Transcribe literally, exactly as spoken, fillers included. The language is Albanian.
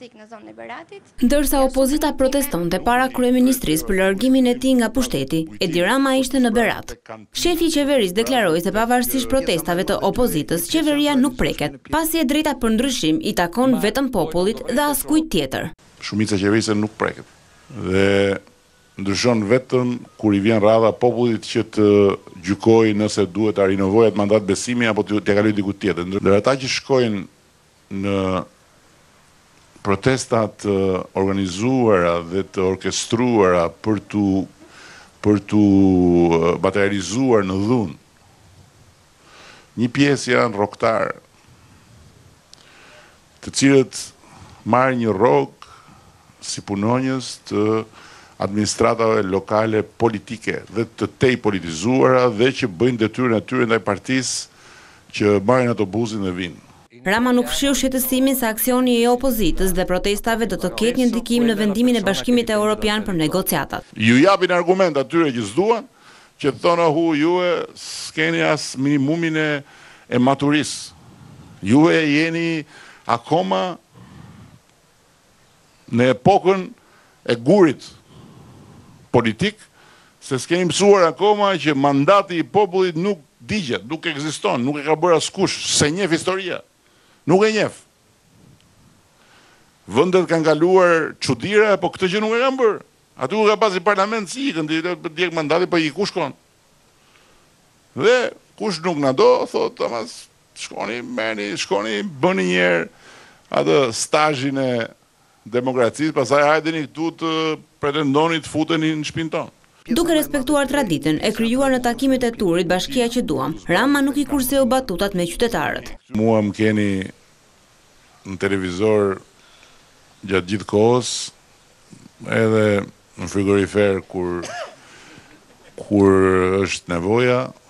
Ndërsa opozita protestonte para kryeministrisë për largimin e tij nga pushteti, Edi Rama ishte në Berat. Shefi i qeverisë deklaroi se pavarësisht protestave të opozitës, qeveria nuk preket, pasi e drejta për ndryshim i takon vetëm popullit dhe askujt tjetër. Shumica e qeverisë nuk preket. Dhe ndryshon vetëm kur i vjen radha popullit që të gjykojë nëse duhet ta rinovojë atë mandat besimi apo t'ia kalojë dikujt tjetër. Ndër ata që shkojnë në protestat organizuara dhe të orkestruara për tu për tu materializuar në dhunë, një pjesë janë rrogtar, të cilët marrin një rrog si punonjës të administratave lokale politike dhe të tej politizuara dhe që bëjnë detyrën e tyre ndaj partisë që marrin autobusin dhe vinë. Rama nuk fshiu shqetësimin se aksioni i opozitës dhe protestave do të ketë një ndikim në vendimin e Bashkimit Evropian për negociatat. Ju japin argument atyre që s'duan, që thonë hu juve s'keni as minimumin e, e maturisë. Juve jeni akoma në epokën e gurit politik, se s'keni mësuar akoma që mandati i popullit nuk digjet, nuk ekziston, nuk e ka bërë askush, se njeh historia. Nuk e njeh. Vendet kanë kaluar çuditëra, po këtë që nuk e kanë bërë. Aty ku ka pasi parlament si ikën, djeg mandati, po i ku shkon. Dhe kush nuk na do, thot, tamas, shkoni, merrni, shkoni, bëni një herë atë stazhin e demokracisë, pastaj hajdeni këtu të pretendoni të futeni në shtëpinë tonë. Duke respektuar traditën e krijuar në takimet e turit Bashkia që duam, Rama nuk i kurseu batutat me qytetarët. Mua më keni në televizor gjatë gjithë kohës, edhe në frigorifer kur kur është nevoja,